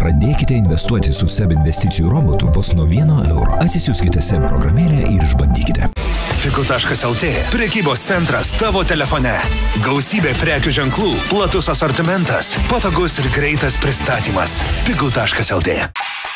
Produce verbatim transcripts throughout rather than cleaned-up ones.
Pradėkite investuoti su SEB investicijų robotu vos nuo vieno euro. Atsisiųskite SEB programėlę ir išbandykite. Pigu taškas el tė. Prekybos centras tavo telefone. Gausybė prekių ženklų, platus asortimentas, patogus ir greitas pristatymas. Pigu taškas el tė.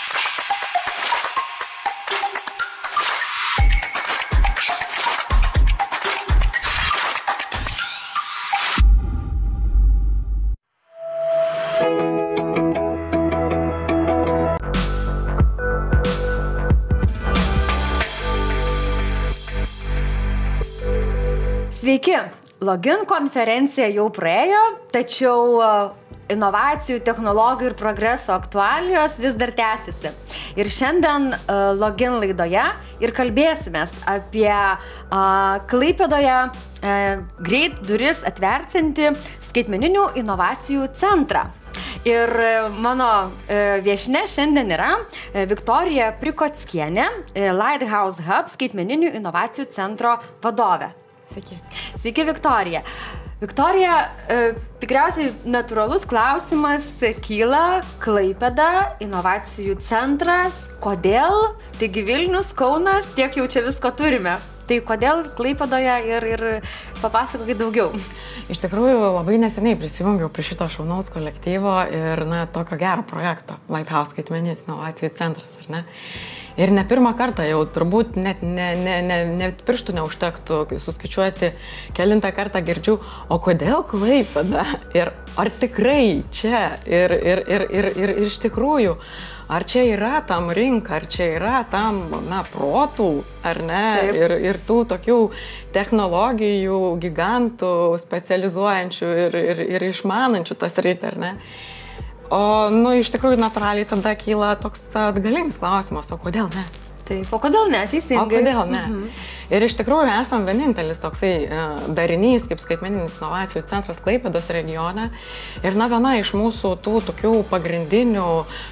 Sveiki, Login konferencija jau praėjo, tačiau inovacijų, technologijų ir progreso aktualijos vis dar tęsiasi. Ir šiandien uh, Login laidoje ir kalbėsimės apie uh, Klaipėdoje uh, greit duris atversiantį skaitmeninių inovacijų centrą. Ir mano uh, viešnia šiandien yra uh, Viktorija Prikockienė, uh, Lighthouse Hub skaitmeninių inovacijų centro vadovė. Sveiki. Sveiki, Viktorija. Viktorija, e, tikriausiai natūralus klausimas kyla: Klaipėda, inovacijų centras, kodėl? Taigi Vilnius, Kaunas, tiek jau čia visko turime. Tai kodėl Klaipėdoje ir, ir papasakokit daugiau. Iš tikrųjų, labai neseniai prisijungiau prie šito šaunaus kolektyvo ir na, tokio gero projekto, Lighthouse skaitmeninis inovacijų centras, ar ne? Ir ne pirmą kartą jau turbūt net ne, ne, ne, ne pirštų neužtektų suskaičiuoti, kelintą kartą girdžiu, o kodėl Klaipėda? Ir ar tikrai čia? Ir, ir, ir, ir, ir iš tikrųjų, ar čia yra tam rinka, ar čia yra tam na, protų, ar ne? Ir, ir tų tokių technologijų, gigantų, specializuojančių ir, ir, ir išmanančių tas rytį, ar ne? O, nu, iš tikrųjų, natūraliai tada kyla toks atgalinis klausimas, o kodėl ne? Taip, o kodėl ne, teisingai? O kodėl ne? Mhm. Ir iš tikrųjų esam vienintelis toksai uh, darinys kaip skaitmeninis inovacijų centras Klaipėdos regione. Ir na, viena iš mūsų tų tokių pagrindinių,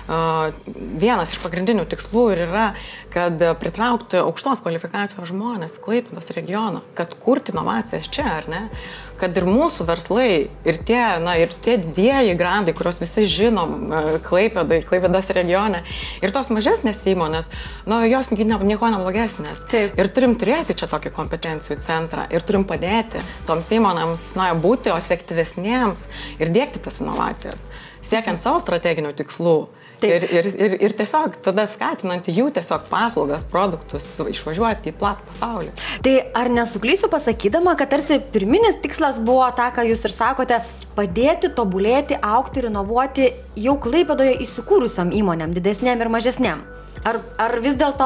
uh, vienas iš pagrindinių tikslų ir yra, kad pritraukti aukštos kvalifikacijos žmonės Klaipėdos regioną, kad kurti inovacijas čia, ar ne? Kad ir mūsų verslai, ir tie, na, ir tie didieji grandai, kuriuos visi žinom Klaipėdai, Klaipėdos regione, ir tos mažesnės įmonės, nu, jos nieko neblogesnės. Taip. Ir turim turėti čia tokį kompetencijų centrą ir turim padėti toms įmonėms, na, būti efektyvesniems ir dėkti tas inovacijas, siekiant savo strateginių tikslų. Ir, ir, ir, ir tiesiog tada skatinant jų tiesiog paslaugas, produktus išvažiuoti į platų pasaulį. Tai ar nesuklysiu pasakydama, kad tarsi pirminis tikslas buvo tą, ką jūs ir sakote, padėti, tobulėti, augti ir inovuoti jau Klaipėdoje įsikūrusiam įmonėm, didesnėm ir mažesnėm? Ar, ar vis dėlto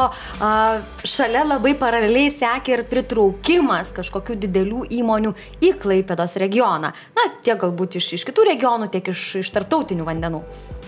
šalia labai paraleliai sekė ir pritraukimas kažkokių didelių įmonių į Klaipėdos regioną? Na, tiek galbūt iš, iš kitų regionų, tiek iš, iš tarptautinių vandenų.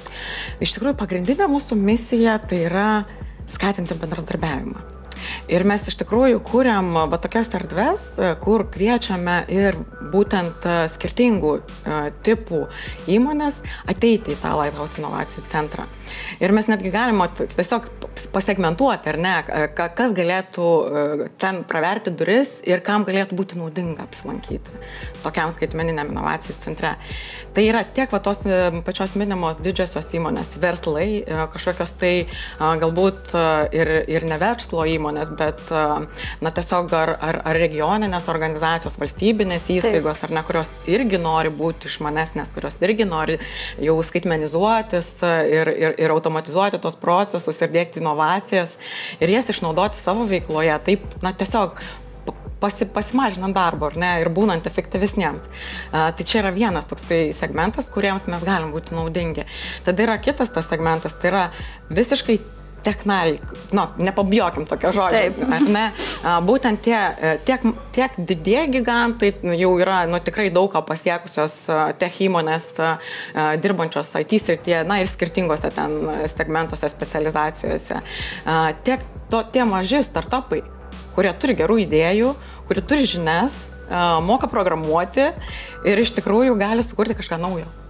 Iš tikrųjų, pagrindinė mūsų misija tai yra skatinti bendradarbiavimą. Ir mes iš tikrųjų kūrėm va tokias erdves, kur kviečiame ir būtent skirtingų tipų įmonės ateiti į tą Lighthouse inovacijų centrą. Ir mes netgi galime tiesiog pasegmentuoti, ar ne, kas galėtų ten praverti duris ir kam galėtų būti naudinga apsilankyti tokiam skaitmeniniam inovacijų centre. Tai yra tiek va tos pačios minimos didžiosios įmonės, verslai, kažkokios tai galbūt ir, ir ne verslo įmonės, bet na, tiesiog ar, ar, ar regioninės organizacijos, valstybinės įstaigos, ar ne, kurios irgi nori būti išmanesnės, kurios irgi nori jau skaitmenizuotis ir, ir, ir automatizuoti tos procesus ir dėkti inovacijas ir jas išnaudoti savo veikloje, taip, na, tiesiog pasi, pasimažinant darbo, ar ne, ir būnant efektyvesniems. Uh, tai čia yra vienas toksai segmentas, kuriems mes galim būti naudingi. Tada yra kitas tas segmentas, tai yra visiškai technariai, nu, nepabijokim tokio žodžio, ar ne? Būtent tie, tiek, tiek didieji gigantai jau yra, nu, tikrai daug ką pasiekusios tech įmonės, dirbančios I T srityje, na, ir skirtingose ten segmentuose, specializacijose. Tiek to, tie maži startupai, kurie turi gerų idėjų, kurie turi žinias, moka programuoti ir iš tikrųjų gali sukurti kažką naujo.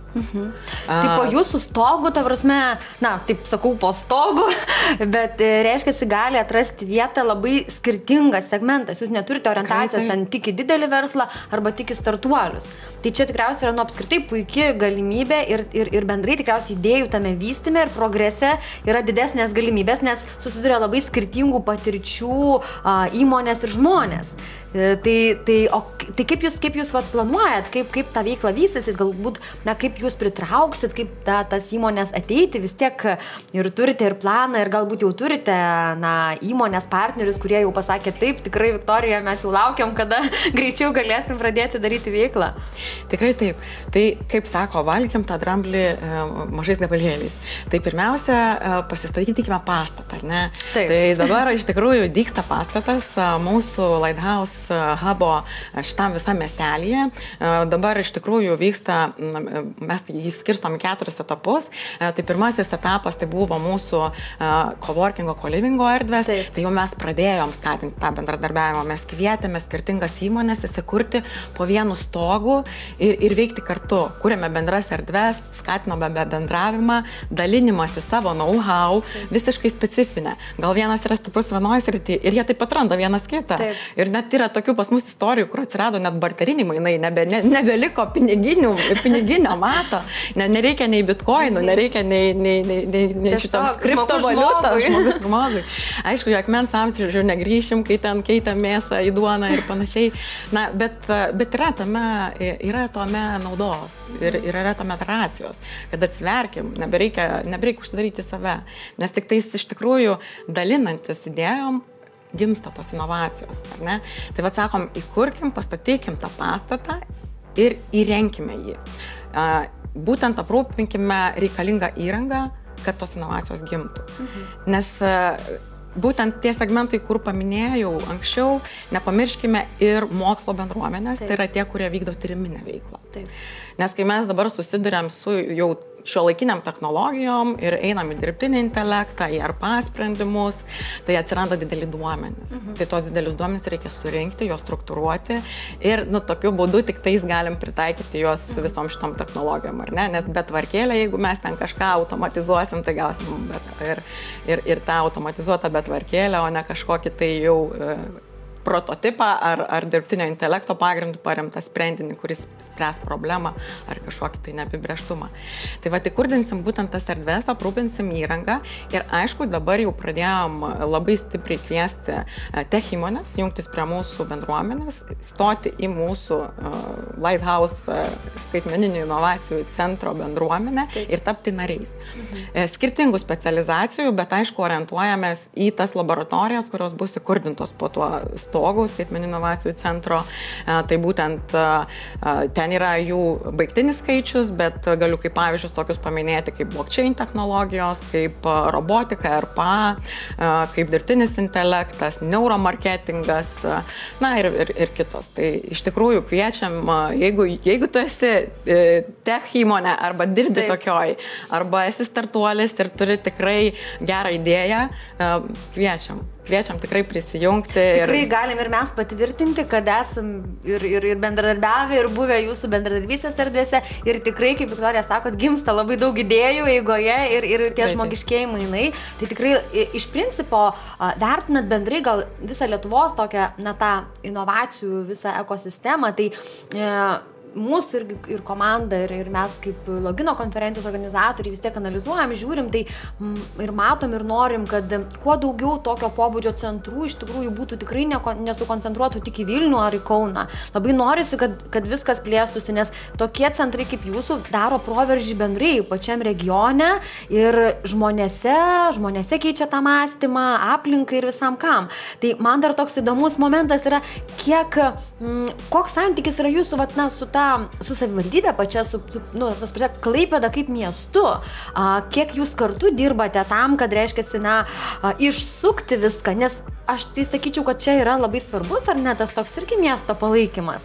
Mhm. Tai po jūsų stogų, ta prasme, na, taip sakau, po stogų, bet reiškia, gali atrasti vietą labai skirtingas segmentas. Jūs neturite orientacijos ten tik į didelį verslą arba tik į startuolius. Tai čia tikriausiai yra nu apskritai puikia galimybė ir, ir, ir bendrai tikriausiai idėjų tame vystyme ir progrese yra didesnės galimybės, nes susiduria labai skirtingų patirčių a, įmonės ir žmonės. Tai, tai, o, tai kaip jūs, kaip jūs vat, planuojat, kaip, kaip tą veiklą vystysis, galbūt, na, kaip jūs pritrauksit, kaip ta, tas įmonės ateiti, vis tiek ir turite ir planą, ir galbūt jau turite, na, įmonės partnerius, kurie jau pasakė, taip, tikrai, Viktorija, mes jau laukiam, kada greičiau galėsim pradėti daryti veiklą. Tikrai taip. Tai, kaip sako, valgykim tą dramblį e, mažais gabalėliais. Tai pirmiausia, e, pasistatykime pastatą, ar ne? Taip. Tai dabar iš tikrųjų dygsta pastatas e, mūsų Lighthouse hubo šitam visam miestelyje. Dabar iš tikrųjų vyksta, mes jį skirstom į keturis etapus. Tai pirmasis etapas tai buvo mūsų coworkingo, co-livingo erdvės. Taip. Tai jau mes pradėjom skatinti tą bendradarbiavimą. Mes kvietėme skirtingas įmonės įsikurti po vienu stogu ir, ir veikti kartu. Kūrėme bendras erdvės, skatinome bendravimą, dalinimąsi savo know-how, visiškai specifinę. Gal vienas yra stiprus vienoje srityje ir jie taip atranda vienas kitą. Taip. Ir net yra tokių pas mus istorijų, kur atsirado net barterinį mainai, nebe, ne, nebeliko piniginių, piniginio mato, ne, nereikia nei bitkoinų, nereikia nei, nei, nei, nei, nei šitoms kriptovaliutos žmogus žmogui. Aišku, į akmens amžių negrįšim, kai ten keitė mėsą į duoną ir panašiai. Na, bet, bet yra tame, yra tome naudos ir, ir yra tame racijos, kad atsiverkim, nebereikia, nebereikia užsidaryti save, nes tik tais iš tikrųjų dalinantis idėjom gimsta tos inovacijos, ar ne? Tai vad sakom, įkurkim, pastatykim tą pastatą ir įrenkime jį. Būtent aprūpinkime reikalingą įrangą, kad tos inovacijos gimtų. Mhm. Nes būtent tie segmentai, kur paminėjau anksčiau, nepamirškime ir mokslo bendruomenės, Taip. Tai yra tie, kurie vykdo tyriminę veiklą. Taip. Nes kai mes dabar susiduriam su jau šiuolaikiniam technologijom ir einam į dirbtinį intelektą, į R P A sprendimus, tai atsiranda dideli duomenys. Mhm. Tai tos didelius duomenys reikia surinkti, juos struktūruoti ir, nu, tokiu būdu tik tais galim pritaikyti juos visom šitom technologijom, ar ne? Nes be tvarkėlė, jeigu mes ten kažką automatizuosim, tai gausim bet, ir, ir, ir tą automatizuotą betvarkėlę, o ne kažkokį tai jau e, prototipą ar, ar dirbtinio intelekto pagrindų paremtą sprendinį, kuris spręs problemą ar kažkokį tai neapibrėžtumą. Tai va, įkurdinsim būtent tas erdvės, aprūpinsim įrangą ir aišku, dabar jau pradėjom labai stipriai kviesti tech įmonės, jungtis prie mūsų bendruomenės, stoti į mūsų uh, Lighthouse uh, skaitmeninių inovacijų centro bendruomenę Taip. Ir tapti nariais. Mhm. Skirtingų specializacijų, bet aišku, orientuojamės į tas laboratorijas, kurios bus įkurdintos po tuo stogų skaitmeninių inovacijų centro. Tai būtent ten yra jų baigtinis skaičius, bet galiu kaip pavyzdžius tokius paminėti kaip blockchain technologijos, kaip robotika, R P A, kaip dirbtinis intelektas, neuromarketingas, na ir, ir, ir kitos. Tai iš tikrųjų kviečiam, jeigu, jeigu tu esi tech įmonė arba dirbi Taip. Tokioj, arba esi startuolis ir turi tikrai gerą idėją, kviečiam. Kviečiam tikrai prisijungti. Tikrai ir... galim ir mes patvirtinti, kad esam ir, ir, ir bendradarbiavę, ir buvę jūsų bendradarbystės erdvėse. Ir tikrai, kaip Viktorija sakot, gimsta labai daug idėjų eigoje ir, ir tie taip, žmogiškieji mainai. Tai tikrai iš principo vertinat bendrai gal visą Lietuvos tokią, na, tą inovacijų visą ekosistemą. Tai e, mūsų ir, ir komanda, ir, ir mes kaip Logino konferencijos organizatoriai vis tiek analizuojam, žiūrim, tai m, ir matom ir norim, kad kuo daugiau tokio pobūdžio centrų iš tikrųjų būtų tikrai neko, nesukoncentruotų tik į Vilnių ar į Kauną. Labai norisi, kad, kad viskas plėstųsi, nes tokie centrai kaip jūsų daro proveržį bendrai pačiam regione ir žmonėse, žmonėse keičia tą mąstymą, aplinką ir visam kam. Tai man dar toks įdomus momentas yra, kiek, m, koks santykis yra jūsų, vat, na, su ta su savivaldybė pačia, su, su nu, Klaipėda kaip miestu. A, kiek jūs kartu dirbate tam, kad reiškiasi, na, a, išsukti viską, nes aš tai sakyčiau, kad čia yra labai svarbus, ar ne, tas toks irgi miesto palaikymas.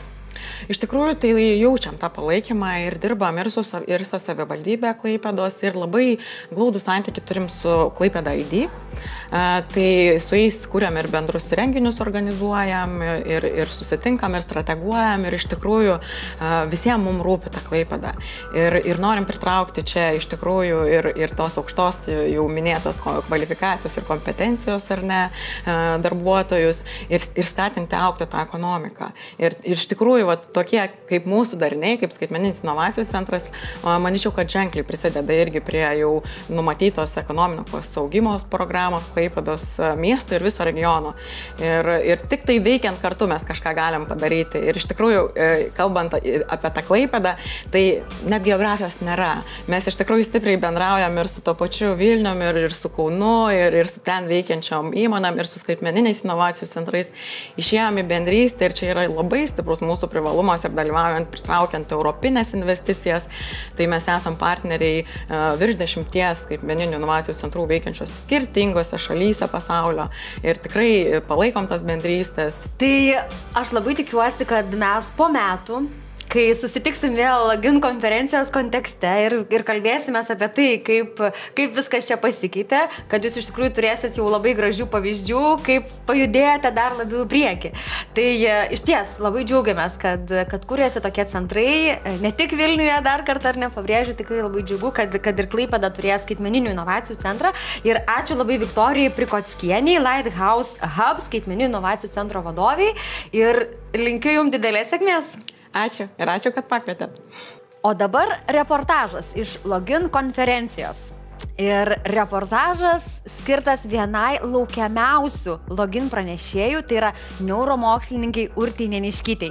Iš tikrųjų, tai jaučiam tą palaikymą ir dirbam ir su, ir su savivaldybė Klaipėdos ir labai glaudų santykį turim su Klaipėda I D. Tai su jais kūrėm ir bendrus renginius organizuojam, ir, ir susitinkam, ir strateguojam, ir iš tikrųjų visiems mums rūpi ta Klaipėda. Ir, ir norim pritraukti čia iš tikrųjų ir, ir tos aukštos jau minėtos kvalifikacijos ir kompetencijos ar ne darbuotojus ir, ir skatinti augti tą ekonomiką. Ir, ir iš tikrųjų va, tokie kaip mūsų dariniai, kaip skaitmeninis inovacijų centras, manyčiau, kad ženkliai prisideda irgi prie jau numatytos ekonomikos saugimos programos Klaipėdos miesto ir viso regiono. Ir, ir tik tai veikiant kartu mes kažką galim padaryti. Ir iš tikrųjų, kalbant apie tą Klaipėdą, tai net geografijos nėra. Mes iš tikrųjų stipriai bendraujam ir su to pačiu Vilnium, ir, ir su Kaunu, ir, ir su ten veikiančiom įmonėm, ir su skaitmeniniais inovacijų centrais. Išėjom į bendrystę ir čia yra labai stiprus mūsų privalumas ir dalyvaujant, pritraukiant europinės investicijas. Tai mes esam partneriai virš dešimties skaitmeninių inovacijų centrų veikiančios skirtingose šalyse pasaulio ir tikrai palaikom tas bendrystės. Tai aš labai tikiuosi, kad mes po metų, kai susitiksim vėl Login konferencijos kontekste ir, ir kalbėsime apie tai, kaip, kaip viskas čia pasikeitė, kad jūs iš tikrųjų turėsit jau labai gražių pavyzdžių, kaip pajudėjote dar labiau į priekį. Tai iš ties labai džiaugiamės, kad, kad kūrėsi tokie centrai, ne tik Vilniuje dar kartą ar nepabrėžiu, tikrai labai džiugu, kad, kad ir Klaipėda turės skaitmeninių inovacijų centrą. Ir ačiū labai Viktorijai Prikockienei, Lighthouse Hub skaitmeninių inovacijų centro vadoviai ir linkiu jums didelės sėkmės. Ačiū ir ačiū, kad pakvietėt. O dabar reportažas iš Login konferencijos. Ir reportažas skirtas vienai laukiamiausių Login pranešėjų, tai yra neuromokslininkai Urtei Neniškytei.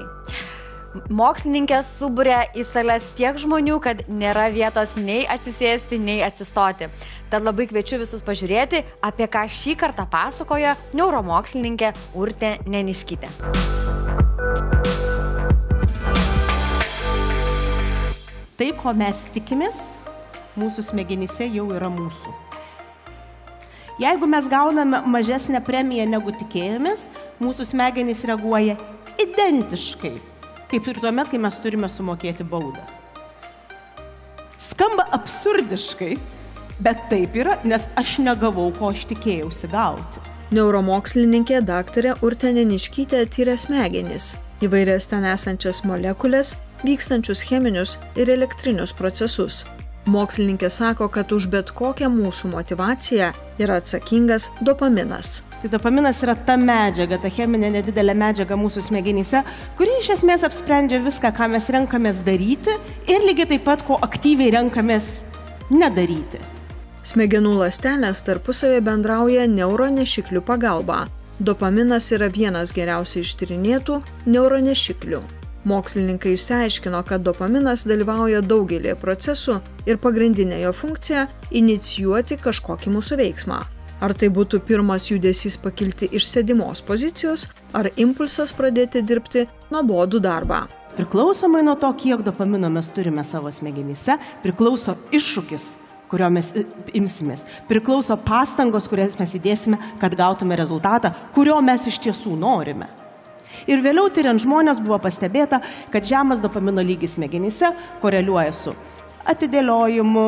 Mokslininkė subūrė į sales tiek žmonių, kad nėra vietos nei atsisėsti, nei atsistoti. Tad labai kviečiu visus pažiūrėti, apie ką šį kartą pasakoja neuromokslininkė Urtė Neniškytė. Tai, ko mes tikimės, mūsų smegenyse jau yra mūsų. Jeigu mes gauname mažesnę premiją negu tikėjomės, mūsų smegenys reaguoja identiškai, kaip ir tuomet, kai mes turime sumokėti baudą. Skamba absurdiškai, bet taip yra, nes aš negavau, ko aš tikėjausi gauti. Neuromokslininkė daktarė Urtė Neniškytė tyrė smegenis, įvairias ten esančias molekulės, vykstančius cheminius ir elektrinius procesus. Mokslininkė sako, kad už bet kokią mūsų motyvaciją yra atsakingas dopaminas. Tai dopaminas yra ta medžiaga, ta cheminė nedidelė medžiaga mūsų smegenyse, kuri iš esmės apsprendžia viską, ką mes renkamės daryti ir lygiai taip pat, ko aktyviai renkamės nedaryti. Smegenų ląstelės tarpusavėje bendrauja neuronešiklių pagalba. Dopaminas yra vienas geriausiai ištyrinėtų neuronešiklių. Mokslininkai išsiaiškino, kad dopaminas dalyvauja daugelį procesų ir pagrindinė jo funkcija – inicijuoti kažkokį mūsų veiksmą. Ar tai būtų pirmas judesys pakilti iš sėdimos pozicijos, ar impulsas pradėti dirbti nuobodų darbą. Priklausomai nuo to, kiek dopamino mes turime savo smegenyse, priklauso iššūkis, kurio mes imsimės. Priklauso pastangos, kurias mes įdėsime, kad gautume rezultatą, kurio mes iš tiesų norime. Ir vėliau tyriant žmonės buvo pastebėta, kad žemas dopamino lygis smegenyse koreliuoja su atidėliojimu,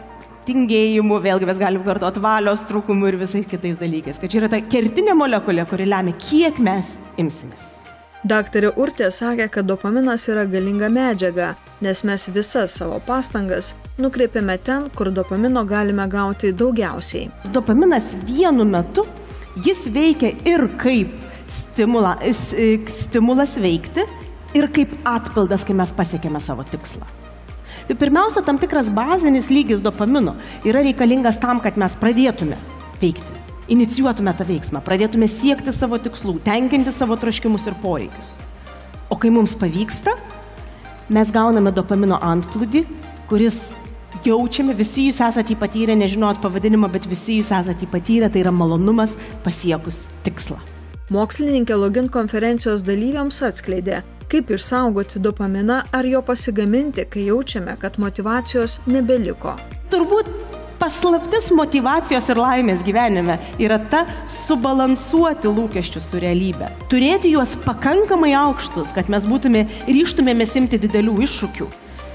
tingėjimu, vėlgi mes galime kartoti valios trūkumu ir visais kitais dalykais. Kad čia yra ta kertinė molekulė, kuri lemia, kiek mes imsimės. Daktarė Urtė sakė, kad dopaminas yra galinga medžiaga, nes mes visas savo pastangas nukreipiame ten, kur dopamino galime gauti daugiausiai. Dopaminas vienu metu, jis veikia ir kaip Stimula, stimulas veikti ir kaip atpildas, kai mes pasiekėme savo tikslą. Tai pirmiausia, tam tikras bazinis lygis dopamino yra reikalingas tam, kad mes pradėtume veikti, inicijuotume tą veiksmą, pradėtume siekti savo tikslų, tenkinti savo troškimus ir poreikius. O kai mums pavyksta, mes gauname dopamino antplūdį, kuris jaučiame, visi jūs esate jį patyrę, nežinot pavadinimą, bet visi jūs esate jį patyrę, tai yra malonumas pasiekus tikslą. Mokslininkė Login konferencijos dalyviams atskleidė, kaip išsaugoti dopaminą ar jo pasigaminti, kai jaučiame, kad motyvacijos nebeliko. Turbūt paslaptis motyvacijos ir laimės gyvenime yra ta subalansuoti lūkesčius su realybė. Turėti juos pakankamai aukštus, kad mes būtume ryžtumėmės imti didelių iššūkių.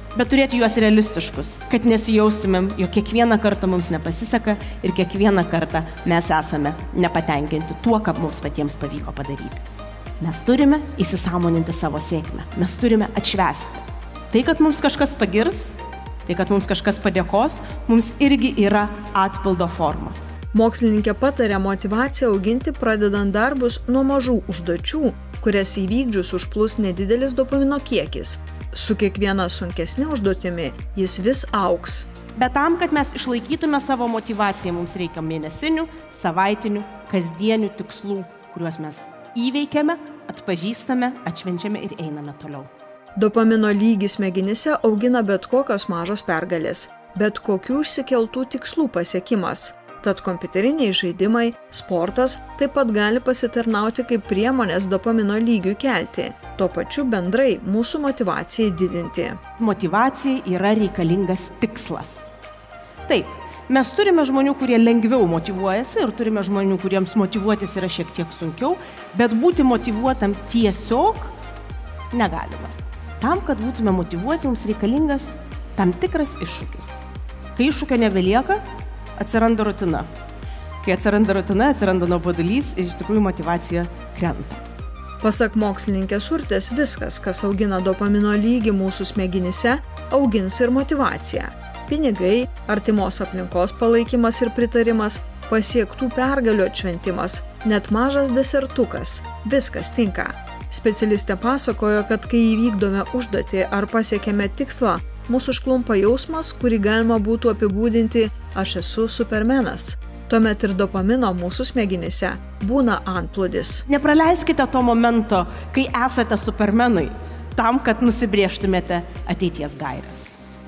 bet turėti juos realistiškus, kad nesijaustumėm, jog kiekvieną kartą mums nepasiseka ir kiekvieną kartą mes esame nepatenkinti tuo, ką mums patiems pavyko padaryti. Mes turime įsisąmoninti savo sėkmę, mes turime atšvęsti. Tai, kad mums kažkas pagirs, tai, kad mums kažkas padėkos, mums irgi yra atpildo forma. Mokslininkė patarė motivaciją auginti pradedant darbus nuo mažų užduočių, kurias įvykdžius užplus nedidelis dopamino kiekis. Su kiekviena sunkesnė užduotimi jis vis augs. Bet tam, kad mes išlaikytume savo motivaciją, mums reikia mėnesinių, savaitinių, kasdienių tikslų, kuriuos mes įveikiame, atpažįstame, atšvenčiame ir einame toliau. Dopamino lygis smegenyse augina bet kokios mažos pergalės, bet kokių išsikeltų tikslų pasiekimas. Tad kompiuteriniai žaidimai, sportas taip pat gali pasitarnauti kaip priemonės dopamino lygiui kelti, tuo pačiu bendrai mūsų motyvacijai didinti. Motyvacijai yra reikalingas tikslas. Taip, mes turime žmonių, kurie lengviau motyvuojasi ir turime žmonių, kuriems motyvuotis yra šiek tiek sunkiau, bet būti motyvuotam tiesiog negalime. Tam, kad būtume motyvuoti, mums reikalingas tam tikras iššūkis. Kai iššūkio nebelieka, atsiranda rutina. Kai atsiranda rutina, atsiranda nuobodulys ir iš tikrųjų motyvacija krenta. Pasak mokslininkės Urtės, viskas, kas augina dopamino lygį mūsų smegenyse, augins ir motyvaciją. Pinigai, artimos aplinkos palaikymas ir pritarimas, pasiektų pergalių atšventimas, net mažas desertukas – viskas tinka. Specialistė pasakojo, kad kai įvykdome užduotį ar pasiekėme tikslą, mūsų užklumpa jausmas, kurį galima būtų apibūdinti aš esu supermenas. Tuomet ir dopamino mūsų smegenyse būna antplūdis. Nepraleiskite to momento, kai esate supermenui, tam, kad nusibrėžtumėte ateities gaires.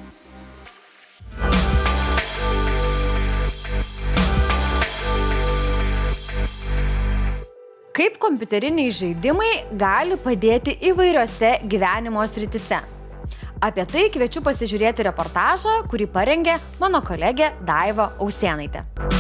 Kaip kompiuteriniai žaidimai gali padėti įvairiose gyvenimo srityse? Apie tai kviečiu pasižiūrėti reportažą, kurį parengė mano kolegė Daiva Ausėnaitė.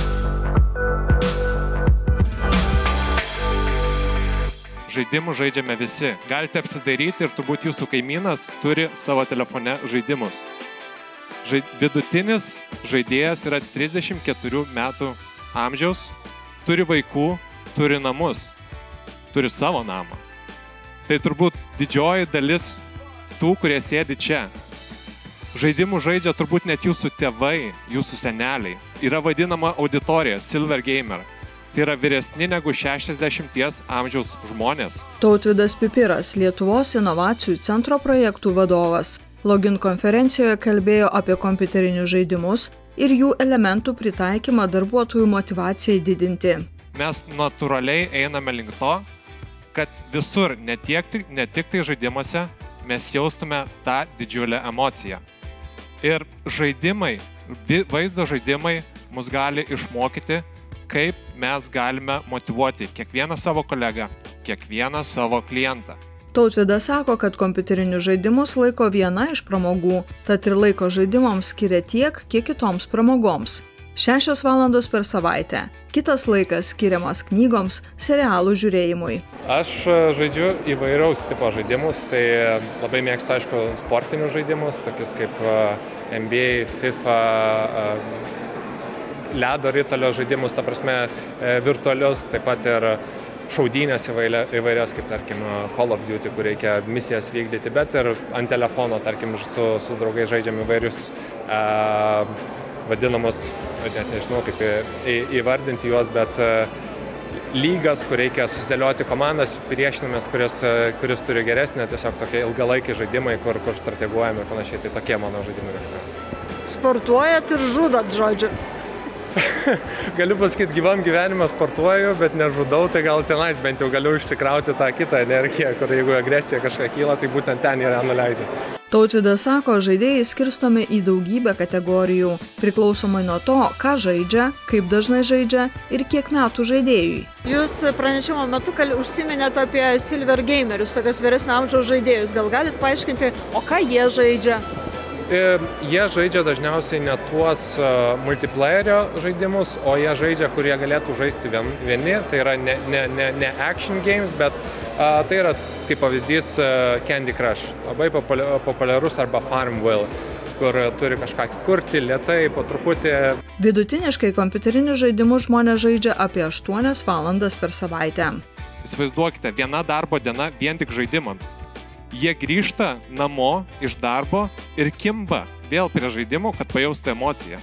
Žaidimų žaidžiame visi. Galite apsidairyti ir turbūt jūsų kaimynas turi savo telefone žaidimus. Žaid... Vidutinis žaidėjas yra trisdešimt keturių metų amžiaus, turi vaikų, turi namus, turi savo namą. Tai turbūt didžioji dalis tų, kurie sėdi čia. Žaidimų žaidžia turbūt net jūsų tėvai, jūsų seneliai. Yra vadinama auditorija, silver gamer. Tai yra vyresni negu šešiasdešimties amžiaus žmonės. Tautvydas Pipiras, Lietuvos inovacijų centro projektų vadovas, Login konferencijoje kalbėjo apie kompiuterinius žaidimus ir jų elementų pritaikymą darbuotojų motyvacijai didinti. Mes natūraliai einame link to, kad visur, ne, tiek, ne tik tai žaidimuose, mes jaustume tą didžiulę emociją. Ir žaidimai, vaizdo žaidimai mus gali išmokyti, kaip mes galime motyvuoti kiekvieną savo kolegą, kiekvieną savo klientą. Tautvydas sako, kad kompiuterinius žaidimus laiko viena iš pramogų, tad ir laiko žaidimams skiria tiek, kiek kitoms pramogoms. Šešios valandos per savaitę. Kitas laikas skiriamas knygoms, serialų žiūrėjimui. Aš žaidžiu įvairaus tipo žaidimus, tai labai mėgstu, aišku, sportinius žaidimus, tokius kaip N B A, FIFA, ledo ritulio žaidimus, ta prasme virtualius, taip pat ir šaudynės įvairias, kaip tarkim Call of Duty, kur reikia misijas vykdyti, bet ir ant telefono, tarkim, su, su draugai žaidžiam įvairius uh, vadinamus, net nežinau kaip įvardinti juos, bet lygas, kur reikia susidėlioti komandas, priešinamės, kuris, kuris turi geresnę, tiesiog tokie ilgalaikiai žaidimai, kur, kur strateguojame ir panašiai, tai tokie mano žaidimai mėgstamiausi. Sportuojat ir žudot, žodžiu. Galiu pasakyti, gyvam gyvenimą sportuoju, bet nežudau, tai gal tenais bent jau galiu išsikrauti tą kitą energiją, kur jeigu agresija kažką kyla, tai būtent ten yra nuleidžia. Tautvydas sako, žaidėjai skirstomi į daugybę kategorijų, priklausomai nuo to, ką žaidžia, kaip dažnai žaidžia ir kiek metų žaidėjui. Jūs pranešimo metu užsiminėte apie silver gamerius, tokios vyresnio amžiaus žaidėjus. Gal galit paaiškinti, o ką jie žaidžia? Jie žaidžia dažniausiai ne tuos multiplayerio žaidimus, o jie žaidžia, kurie galėtų žaisti vieni. Tai yra ne, ne, ne, ne action games, bet a, tai yra kaip pavyzdys Candy Crush. Labai populiarus arba Farmville, kur turi kažką kurti lėtai, po truputį. Vidutiniškai kompiuterinius žaidimus žmonės žaidžia apie aštuonias valandas per savaitę. Įsivaizduokite, viena darbo diena vien tik žaidimams. Jie grįžta namo iš darbo ir kimba vėl prie žaidimų, kad pajaustų emociją.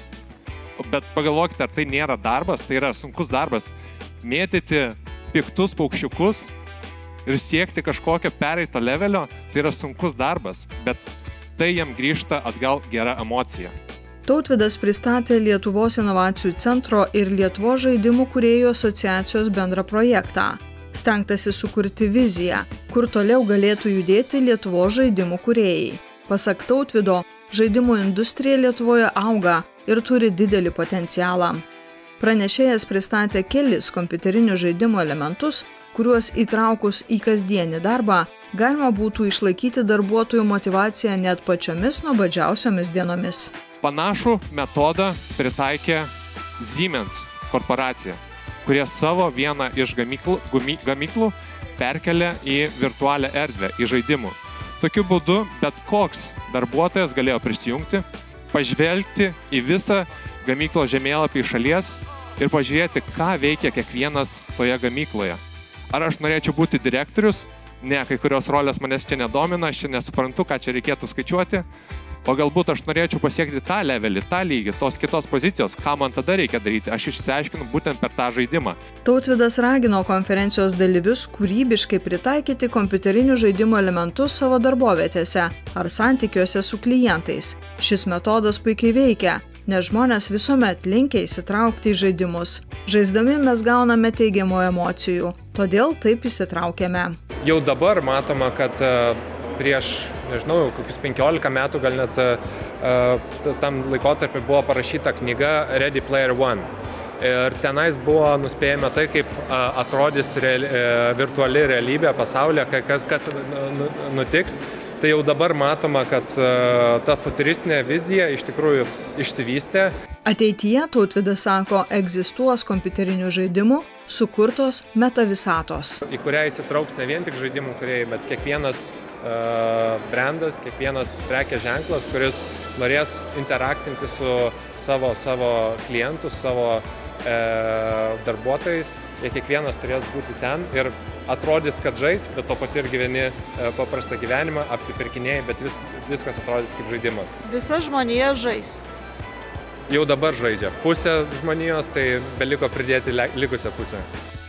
Bet pagalvokite, ar tai nėra darbas, tai yra sunkus darbas. Mėtyti piktus paukščiukus ir siekti kažkokio pereito levelio, tai yra sunkus darbas, bet tai jam grįžta atgal gera emocija. Tautvydas pristatė Lietuvos inovacijų centro ir Lietuvos žaidimų kūrėjų asociacijos bendrą projektą. Stengtasi sukurti viziją, kur toliau galėtų judėti Lietuvos žaidimų kūrėjai. Pasak Tautvydo, žaidimų industrija Lietuvoje auga ir turi didelį potencialą. Pranešėjas pristatė kelis kompiuterinių žaidimų elementus, kuriuos įtraukus į kasdienį darbą galima būtų išlaikyti darbuotojų motyvaciją net pačiomis nuobodžiausiomis dienomis. Panašų metodą pritaikė Siemens korporacija, kurie savo vieną iš gamyklų, gamyklų perkelė į virtualią erdvę, į žaidimų. Tokiu būdu bet koks darbuotojas galėjo prisijungti, pažvelgti į visą gamyklos žemėlapį iš šalies ir pažiūrėti, ką veikia kiekvienas toje gamykloje. Ar aš norėčiau būti direktorius? Ne, kai kurios rolės manęs čia nedomina, aš čia nesuprantu, ką čia reikėtų skaičiuoti. O galbūt aš norėčiau pasiekti tą levelį, tą lygį, tos kitos pozicijos, ką man tada reikia daryti. Aš išsiaiškinu būtent per tą žaidimą. Tautvydas ragino konferencijos dalyvius kūrybiškai pritaikyti kompiuterinių žaidimų elementus savo darbovietėse ar santykiuose su klientais. Šis metodas puikiai veikia, nes žmonės visuomet linkia įsitraukti į žaidimus. Žaisdami mes gauname teigiamų emocijų, todėl taip įsitraukėme. Jau dabar matoma, kad prieš, nežinau, kokius penkiolika metų, gal net uh, tam laikotarpį buvo parašyta knyga Ready Player One. Ir tenais buvo nuspėjama tai, kaip uh, atrodys reali, uh, virtuali realybė pasaulyje, kas, kas nutiks. Tai jau dabar matoma, kad uh, ta futuristinė vizija iš tikrųjų išsivystė. Ateityje, Tautvydas sako, egzistuos kompiuterinių žaidimų, sukurtos metavisatos, į kurią įsitrauks ne vien tik žaidimų kūrėjai, bet kiekvienas brandas, kiekvienas prekės ženklas, kuris norės interaktinti su savo, savo klientus, savo e, darbuotojais. Jie kiekvienas turės būti ten ir atrodys, kad žais, bet to pat ir gyveni e, paprastą gyvenimą, apsipirkinėjai, bet vis, viskas atrodys kaip žaidimas. Visa žmonija žais. Jau dabar žaidžia. Pusė žmonijos, tai beliko pridėti likusią pusę.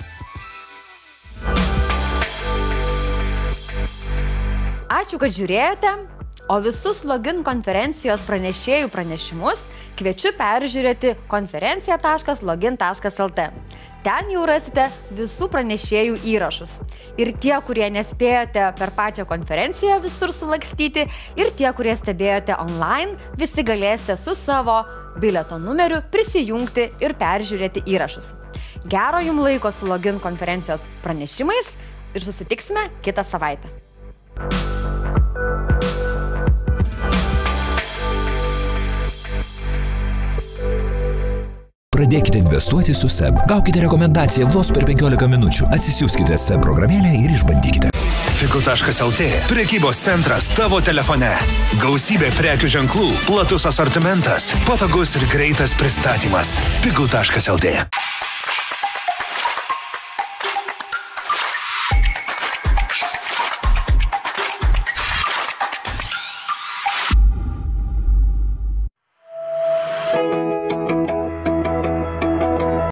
Ačiū, kad žiūrėjote, o visus Login konferencijos pranešėjų pranešimus kviečiu peržiūrėti konferencija taškas login taškas lt. Ten jau rasite visų pranešėjų įrašus. Ir tie, kurie nespėjote per pačią konferenciją visur sulakstyti, ir tie, kurie stebėjote online, visi galėsite su savo bilieto numeriu prisijungti ir peržiūrėti įrašus. Gero jums laiko su Login konferencijos pranešimais ir susitiksime kitą savaitę. Pradėkite investuoti su S E B. Gaukite rekomendaciją vos per penkiolika minučių. Atsisiųskite S E B programėlę ir išbandykite. pigu taškas lt. Prekybos centras tavo telefone. Gausybė prekių ženklų, platus asortimentas, patogus ir greitas pristatymas. pigu taškas lt.